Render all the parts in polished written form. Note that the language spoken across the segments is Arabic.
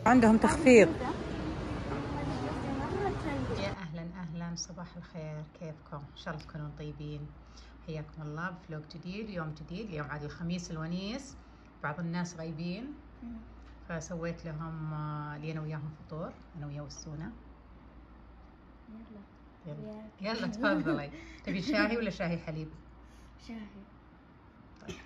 عندهم تخفيض. يا أهلا صباح الخير، كيفكم؟ إن شاء الله تكونون طيبين. حياكم الله بفلوق جديد، يوم جديد. اليوم عاد الخميس الونيس، بعض الناس غايبين فسويت لهم لي أنا وياهم فطور، أنا ويا والسونة. يلا تفضلي. تبي شاهي ولا شاهي حليب؟ شاهي. طيب.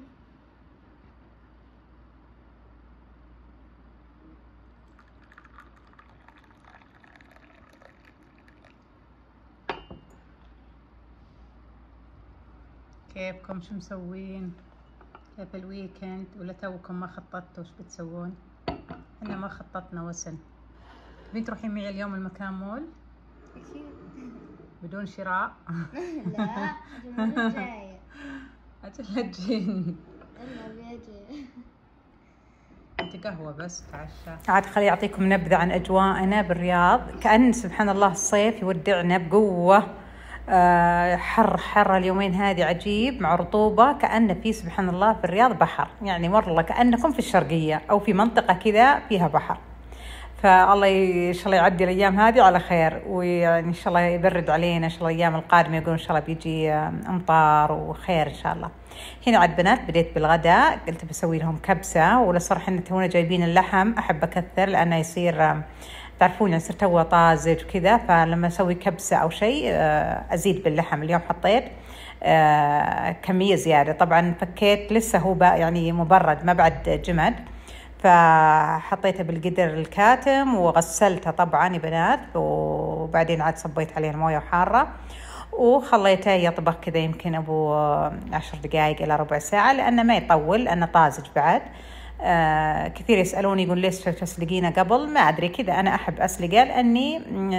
كيفكم؟ شو مسوين؟ كيف الويكند؟ ولا توكم ما خططتوا؟ وش بتسوون؟ احنا ما خططنا وسن. تبين تروحين معي اليوم المكان مول؟ أكيد. بدون شراء؟ لا، الجمعة الجاية. أجل لا تجين. أنا بيجي. انت قهوة بس تعشى. عاد خلي أعطيكم نبذة عن أجواءنا بالرياض. كأن سبحان الله الصيف يودعنا بقوة. حر اليومين هذه عجيب، مع رطوبة، كأن في سبحان الله في الرياض بحر، يعني والله كأنكم في الشرقية أو في منطقة كذا فيها بحر. فالله إن شاء الله يعدي الأيام هذه على خير، ويعني إن شاء الله يبرد علينا. إن شاء الله الأيام القادمة يقولون إن شاء الله بيجي أمطار وخير إن شاء الله. هنا عاد بنات بديت بالغداء، قلت بسوي لهم كبسة، وللصراحة إن تونا جايبين اللحم أحب أكثر لأنه يصير تعرفون يعني يصير توه طازج وكذا، فلما أسوي كبسة أو شيء أزيد باللحم. اليوم حطيت كمية زيادة، طبعا فكيت لسه هو يعني مبرد ما بعد جمد، فحطيته بالقدر الكاتم وغسلته طبعا يا بنات، وبعدين عاد صبيت عليه المويه حاره وخليته يطبخ كذا يمكن ابو 10 دقائق الى ربع ساعه، لانه ما يطول لانه طازج بعد. كثير يسالوني يقول ليش تسلقينه قبل؟ ما ادري كذا، انا احب اسلقه لاني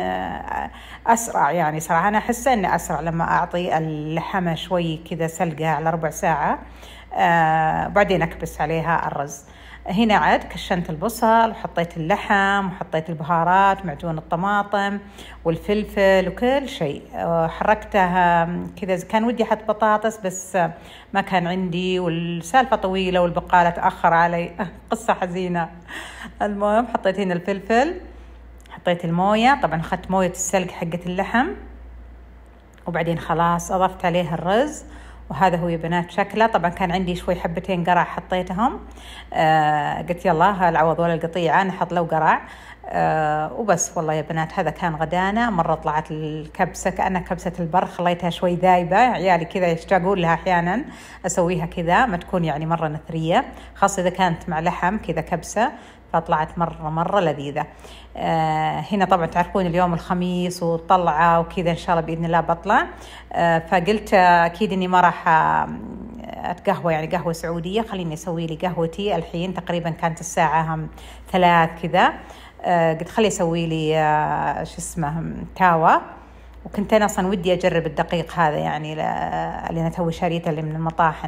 اسرع، يعني صراحه انا احس اني اسرع لما اعطي اللحمه شوي كذا سلقه على ربع ساعه، بعدين اكبس عليها الرز. هنا عاد كشنت البصل وحطيت اللحم وحطيت البهارات ومعجون الطماطم والفلفل وكل شيء، حركتها كذا. كان ودي احط بطاطس بس ما كان عندي، والسالفة طويلة والبقالة تأخر علي. قصة حزينة. المهم حطيت هنا الفلفل، حطيت الموية، طبعا اخذت موية السلق حقة اللحم، وبعدين خلاص اضفت عليه الرز. وهذا هو يا بنات شكله. طبعا كان عندي شوي حبتين قرع حطيتهم، قلت يلا العوض ولا القطيعة نحط له قرع، وبس. والله يا بنات هذا كان غدانا. مرة طلعت الكبسة كأنها كبسة البر، خليتها شوي ذايبة، عيالي كذا يشتاقون لها أحيانا أسويها كذا، ما تكون يعني مرة نثرية، خاصة إذا كانت مع لحم كذا كبسة، فطلعت مرة لذيذة. هنا طبعا تعرفون اليوم الخميس وطلعة وكذا، إن شاء الله بإذن الله بطلع. فقلت أكيد إني ما راح أتقهوى يعني قهوة سعودية، خليني أسوي لي قهوتي الحين. تقريبا كانت الساعة 3 كذا، قلت خلي أسوي لي شو اسمه كاوا. وكنت أنا أصلا ودي أجرب الدقيق هذا، يعني اللي أنا توي شاريته اللي من المطاحن.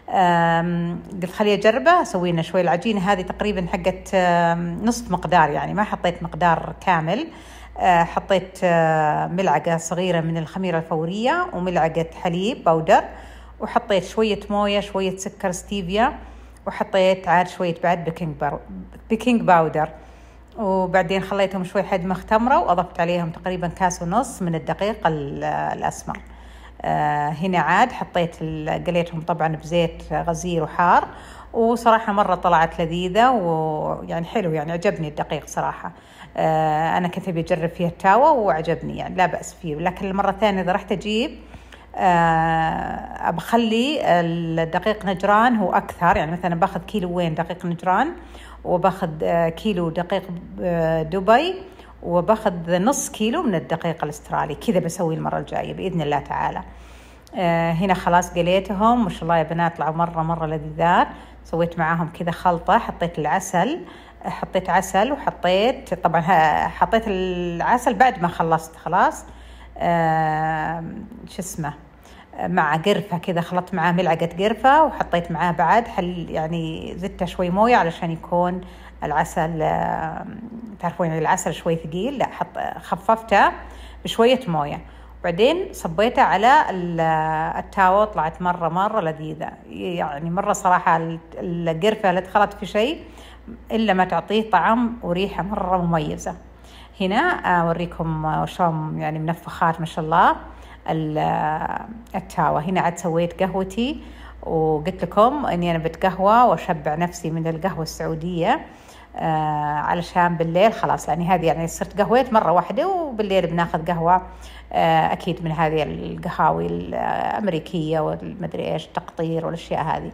قلت خلي أجربه، أسوي لنا شوي. العجينة هذه تقريبا حقت نصف مقدار، يعني ما حطيت مقدار كامل. حطيت ملعقة صغيرة من الخميرة الفورية وملعقة حليب بودر، وحطيت شوية موية، شوية سكر ستيفيا، وحطيت عاد شوية بعد بيكنج باودر، وبعدين خليتهم شوي حد ما اختمروا، وأضفت عليهم تقريبا كاس ونص من الدقيق الأسمر. هنا عاد حطيت قليتهم طبعا بزيت غزير وحار، وصراحة مرة طلعت لذيذة ويعني حلو، يعني عجبني الدقيق صراحة. أنا كنت بجرب فيها التاوة وعجبني، يعني لا بأس فيه. لكن المرة الثانية إذا رحت أجيب أبخلي الدقيق نجران هو أكثر، يعني مثلا باخذ كيلوين دقيق نجران، وباخذ كيلو دقيق دبي، وباخذ نص كيلو من الدقيق الاسترالي. كذا بسوي المرة الجاية بإذن الله تعالى. هنا خلاص قليتهم، ما شاء الله يا بنات طلعوا مرة لذيذات. سويت معاهم كذا خلطة، حطيت العسل، حطيت عسل، وحطيت طبعا حطيت العسل بعد ما خلصت خلاص. شو اسمه مع قرفة كذا، خلطت معاه ملعقة قرفة، وحطيت معاه بعد يعني زدته شوي موية علشان يكون العسل، تعرفون العسل شوي ثقيل، لا خففته بشوية موية، وبعدين صبيته على التاوة. طلعت مرة لذيذة، يعني مرة صراحة القرفة اللي دخلت في شيء إلا ما تعطيه طعم وريحة مرة مميزة. هنا أوريكم شلون يعني منفخات ما شاء الله التاوة. هنا عاد سويت قهوتي، وقلت لكم اني انا بتقهوى واشبع نفسي من القهوة السعودية علشان بالليل خلاص، يعني هذه يعني صرت قهويت مرة واحدة، وبالليل بناخذ قهوة اكيد من هذه القهاوي الامريكية والمدري ايش تقطير والاشياء هذه.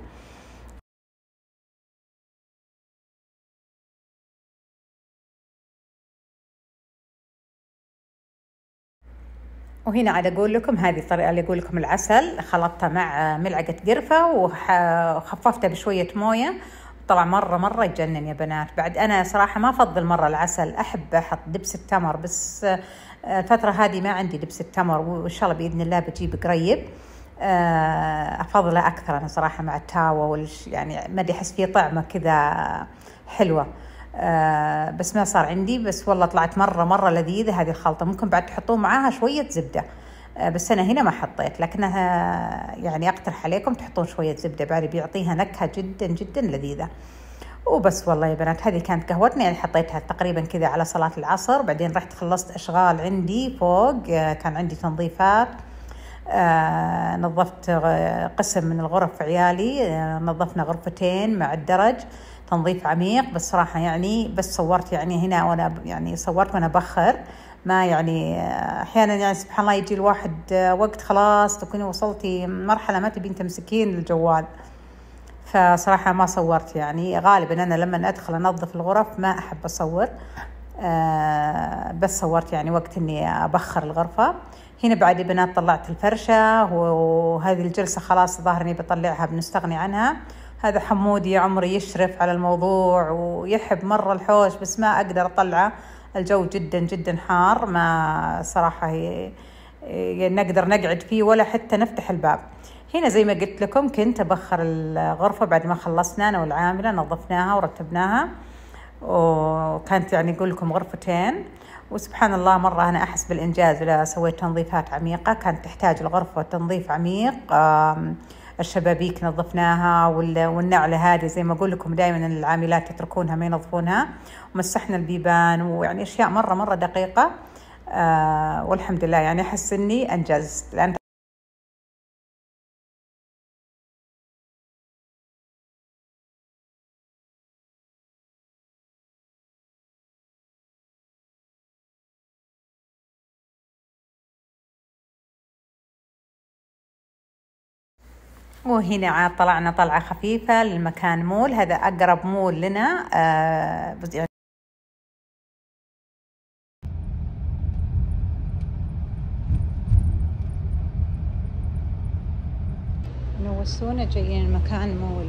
وهنا عاد أقول لكم هذه الطريقة اللي أقول لكم، العسل خلطته مع ملعقة قرفة وخففته بشوية موية، طلع مرة يجنن يا بنات. بعد أنا صراحة ما أفضل مرة العسل، أحب أحط دبس التمر، بس الفترة هذه ما عندي دبس التمر، وإن شاء الله بإذن الله بجيب قريب. أفضله أكثر أنا صراحة مع التاوة يعني ما أدري أحس فيه طعمة كذا حلوة. بس ما صار عندي، بس والله طلعت مرة لذيذة هذه الخلطة. ممكن بعد تحطون معاها شوية زبدة، بس أنا هنا ما حطيت، لكنها يعني أقترح عليكم تحطون شوية زبدة بعد، بيعطيها نكهة جدا لذيذة. وبس والله يا بنات هذه كانت قهوتنا، يعني حطيتها تقريبا كذا على صلاة العصر. بعدين رحت خلصت أشغال عندي فوق، كان عندي تنظيفات، نظفت قسم من الغرف عيالي، نظفنا غرفتين مع الدرج، تنظيف عميق. بس صراحة يعني بس صورت يعني هنا، وأنا يعني صورت وأنا بخر، ما يعني أحيانا يعني سبحان الله يجي الواحد وقت خلاص تكوني وصلتي مرحلة ما تبين تمسكين الجوال، فصراحة ما صورت. يعني غالبا أنا لما أدخل أنظف الغرف ما أحب أصور، بس صورت يعني وقت إني أبخر الغرفة. هنا بعد يا بنات طلعت الفرشة، وهذه الجلسة خلاص ظاهر إني بطلعها بنستغني عنها. هذا حمودي يا عمري يشرف على الموضوع ويحب مرة الحوش، بس ما أقدر أطلعه، الجو جدا حار، ما صراحة نقدر نقعد فيه ولا حتى نفتح الباب. هنا زي ما قلت لكم كنت أبخر الغرفة بعد ما خلصنا أنا والعاملة، نظفناها ورتبناها، وكانت يعني أقول لكم غرفتين. وسبحان الله مرة أنا أحس بالإنجاز إذا سويت تنظيفات عميقة. كانت تحتاج الغرفة تنظيف عميق، الشبابيك نظفناها، والنعلة هذه زي ما أقول لكم دائما العاملات يتركونها ما ينظفونها، ومسحنا البيبان، ويعني أشياء مرة دقيقة. والحمد لله يعني أحس إني أنجزت. لأن وهنا عاد طلعنا طلعة خفيفة للمكان مول، هذا أقرب مول لنا. نوسونا جايين المكان مول،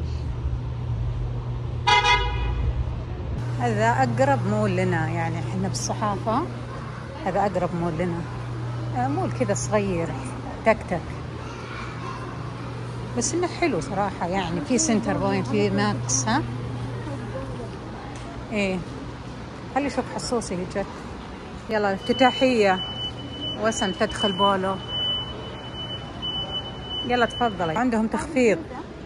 هذا أقرب مول لنا، يعني احنا بالصحافة هذا أقرب مول لنا، مول كذا صغير تكتك، بس إنه حلو صراحة. يعني في سنتر بوينت، في ماكس، ها إيه. خلي شوف حصوصي اللي جت. يلا افتتاحية وسم تدخل بولو، يلا تفضلي، عندهم تخفيض.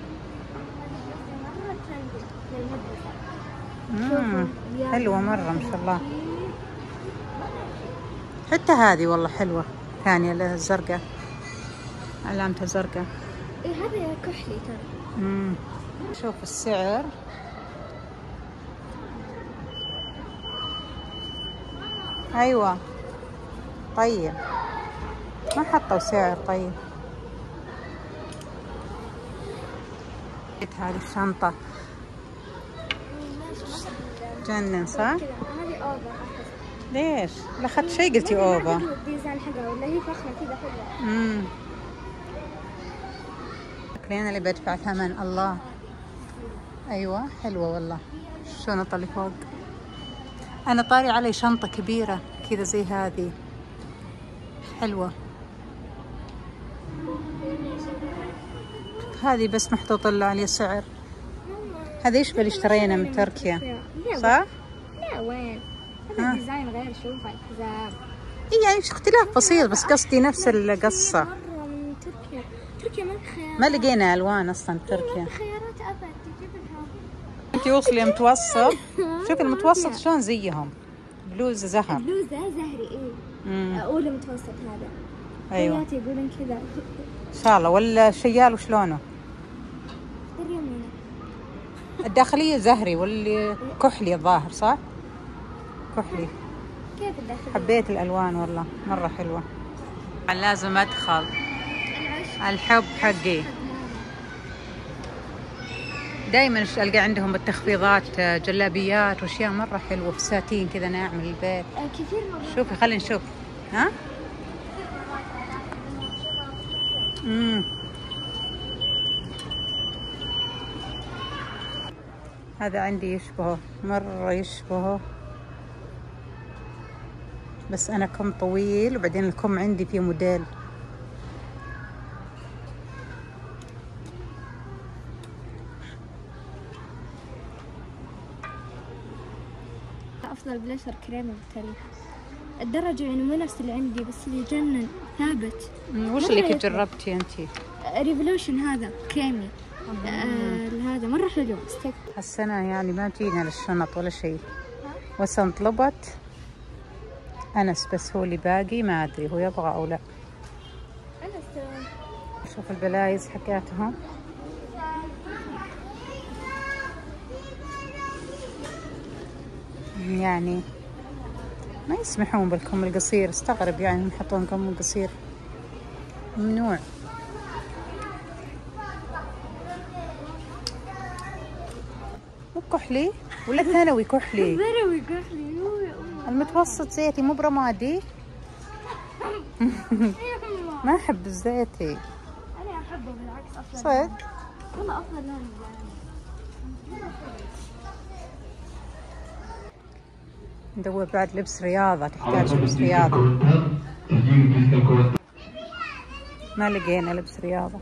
حلوة مرة ما شاء الله. حتى هذه والله حلوة، ثانية الزرقاء، علامتها زرقاء. إيه هذا كحلي ترى. شوف السعر، أيوة طيب ما حطوا سعر. طيب هذه الشنطة جنن صح؟ هذه أوفر. ليش؟ لا أخذت شيء قلتي أوفر. الديزاين حقها ولا هي فخمة كذا حلوة. فاكرين اللي بدفع ثمن الله. أيوة حلوة والله. الشنطة اللي فوق، أنا طاري علي شنطة كبيرة كذا زي هذه، حلوة. هذه بس محطوط له عليه سعر. هذا يشبه اللي اشترينا من تركيا صح؟ لا وين؟ هذا الديزاين غير، شوف الحزام. إيه يعني اختلاف بسيط، بس قصدي نفس القصة. مرة من تركيا ما في خيارات، ما لقينا ألوان أصلا تركيا. خيارات أبد تجيب لها. انتي وصلي المتوسط. شوفي المتوسط شلون زيهم، بلوزة زهر. بلوزة زهري ايه. اولى متوسط هذا. ايوه يقولون كذا. ان شاء الله. ولا الشيال وشلونه؟ اليمين. الداخلية زهري واللي كحلي الظاهر صح؟ كحلي. كيف الداخلية؟ حبيت الالوان والله مرة حلوة. لازم ادخل الحب حقي. دائما القى عندهم التخفيضات، جلابيات واشياء مرة حلوة في ساتين كذا ناعم للبيت. كثير مرات. شوفي خلينا نشوف. ها؟ هذا عندي يشبهه مرة يشبهه، بس أنا كم طويل وبعدين الكم عندي فيه موديل. أفضل بلاشر كريمي بالتاريخ. الدرجة يعني مو نفس اللي عندي، بس اللي يجنن ثابت. وش اللي كنت جربتي أنتي؟ ريفولوشن هذا كريمي. هذا مرة حلو. هالسنة يعني ما جينا للشنط ولا شيء. وسن طلبت أنس بس هو اللي باقي، ما أدري هو يبغى أو لا. شوف البلايز حكاتهم. يعني ما يسمحون بالكم القصير، استغرب يعني هم يحطون كم قصير، ممنوع. مو كحلي ولا ثانوي كحلي؟ ثانوي كحلي. المتوسط زيتي مو برمادي. ما أحب الزيتي. أنا أحبه بالعكس أفضل. صدق؟ والله أفضل لون. ندور بعد لبس رياضة، تحتاج لبس رياضة. ما لقينا لبس رياضة.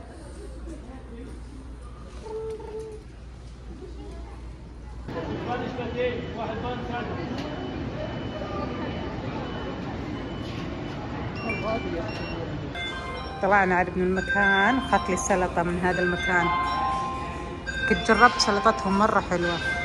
طلعنا على ابن المكان، أخذت لي سلطة من هذا المكان. كنت جربت سلطتهم مرة حلوة.